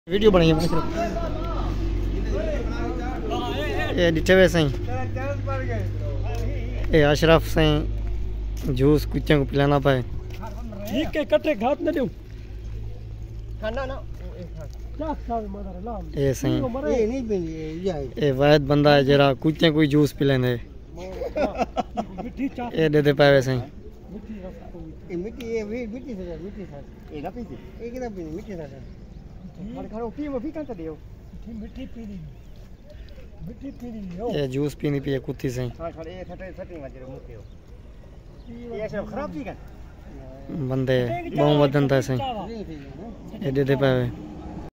video بنائی ہے یہ ڈٹھے ہوئے سائیں یہ اشرف سائیں جوس کچھوں کو پلانا پائے ٹھیک ہے کٹے گھات نہ دیو یہ سائیں یہ واحد بندہ ہے جرا کچھوں کوئی جوس پلین ہے یہ دے دے پائے سائیں یہ جوس پینی پی کتی سائیں بندے بہوں ودن تھا سائیں یہ دے دے پائے